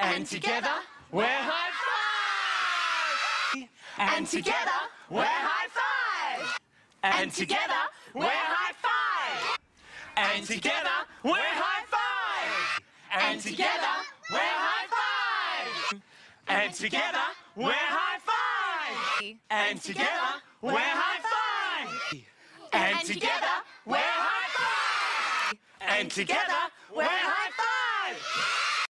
And together, we're Hi5! And together, we're Hi5! And together, we're Hi5! And together, we're Hi5! And together, we're Hi5! And together, we're Hi5! And together, we're Hi5! And together, we're Hi5! And together,